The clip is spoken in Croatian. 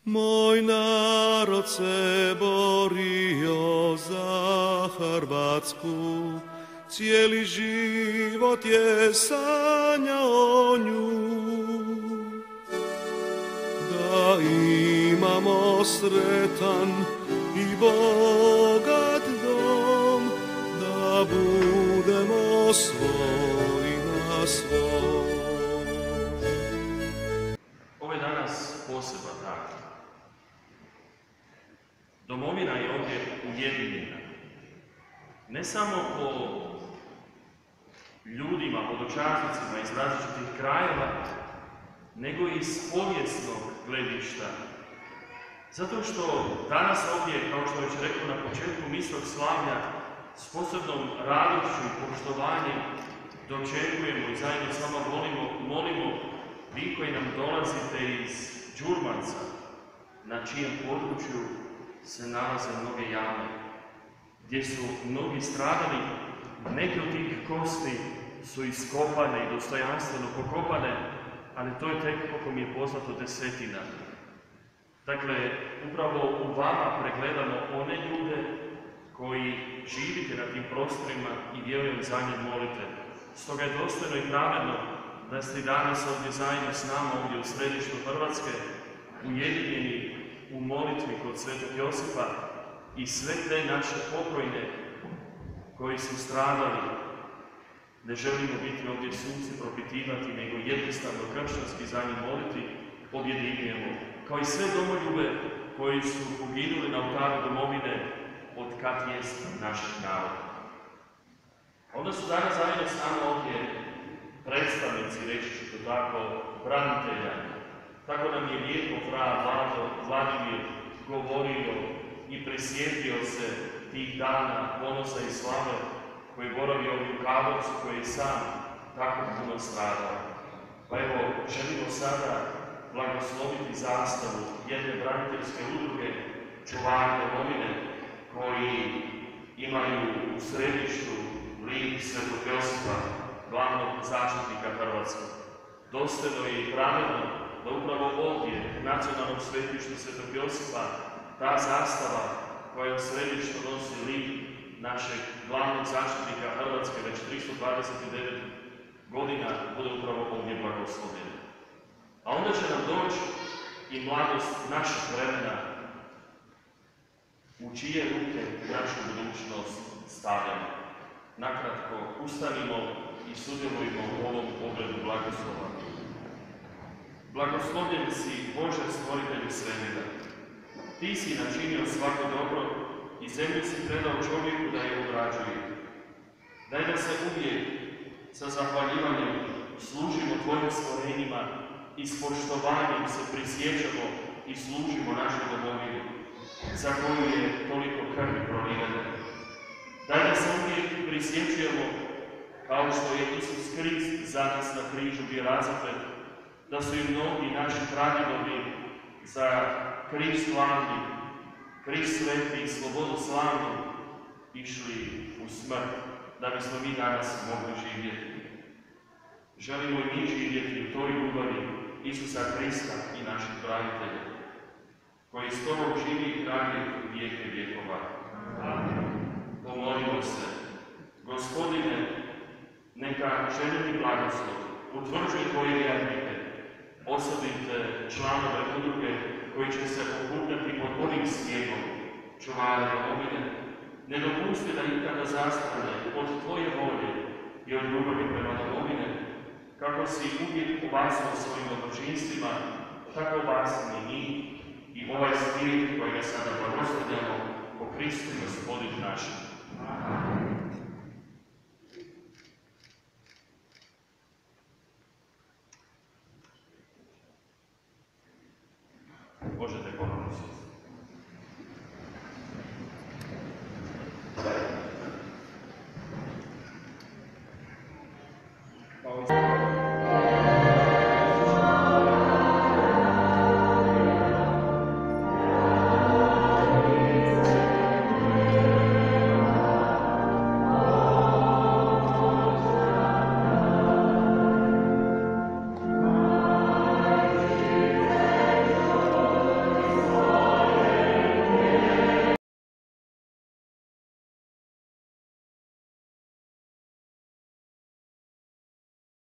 Moj narod se borio za Hrvatsku, cijeli život je sanjao nju. Da imamo sretan i bogat dom, da budemo svoj na svoj. Ovo je danas poseban dan. Domovina je ovdje ujedinjena. Ne samo po ljudima, hodočasnicima iz različitih krajeva, nego i iz povijesnog gledišta. Zato što danas ovdje, kao što već rekao na početku misnog slavlja, s posebnom radošću i poštovanjem dočekujemo i zajedno s vama molimo vi koji nam dolazite iz Đurmanca, na čijem području se nalaze mnoge jame, gdje su mnogi stradali, neke od tih kosti su iskopane i dostojanstveno pokopane, ali to je tek, koliko mi je poznato, 10. Dakle, upravo u vama pregledamo one ljude koji živite na tim prostorima i vjerujem za njih molite. Stoga je dostojno i pravedno da ste danas ovdje zajedno s nama, ovdje u središtu Hrvatske, ujedinjeni u molitvi kod Svetog Josipa i sve te naše pokojne koji su stradali. Ne želimo biti ovdje suci, propitivati, nego jednostavno kršćanski za njih moliti, objedinjujemo. Kao i sve domoljube koji su poginuli na oltaru domovine od kad jest našeg naroda. Onda su danas zajedno s nama ovdje predstavnici, reći ću to tako, branitelja. Tako nam je lijepo Vladimir govorio i prisjetio se tih dana ponosa i slave koji boravi ovdje u Karlovcu, koji je sam tako puno stradao. Pa evo, želimo sada blagosloviti zastavu jedne braniteljske udruge Čuvari domovine, koji imaju u središtu lik Svetog Josipa, glavnog zaštitnika Hrvatske. Dostojno je i pravedno da upravo ovdje, u nacionalnom svetištu Svetog Josipa, ta zastava koja u središtu nosi lik našeg glavnog zaštitnika Hrvatske već 329 godina bude upravo ovdje blagoslovljena. A onda će nam doći i mladost našeg vremena, u čije ruke našu budućnost stavljamo. Nakratko, ustanimo i sudjelujemo u ovom pogledu blagoslova. Blagoslovljen si, Bože, stvoritelju svemira. Ti si načinio svako dobro i zemlju si predao čovjeku da je obrađuje. Daj da se uvijek sa zahvaljivanjem služimo Tvojim stvorenjima i s poštovanjem se prisjećamo i služimo našoj domovini, za koju je toliko krvi prolivene. Daj da se uvijek prisjećujemo, kao što je Isus Krist za nas na križu bio razapet, da su i mnogi naši pradjedovi za Krist slavni, Krist sveti i slobodu slavnu išli u smrt, da bismo mi danas mogli živjeti. Želimo i mi živjeti u toj ljubavi Isusa Krista i naših branitelja, koji s Tobom živi i hrani vijeke vjekova. Amen. Pomolimo se. Gospodine, neka željeni blagoslov utvrđuje Tvoje vjernike, osobite članove udruge koji će se okupljati pod ovim snijegom Čuvara domovine. Ne dopusti da nikada zastrane od Tvoje volje i od ljubavi prema domovine, kako si uvijek obasao svojim dobročinstvima, tako obasimo i mi i ovaj svijet koji ga sada blagoslovljamo po Kristu Gospodinu našem. Možete ponovno sjesti.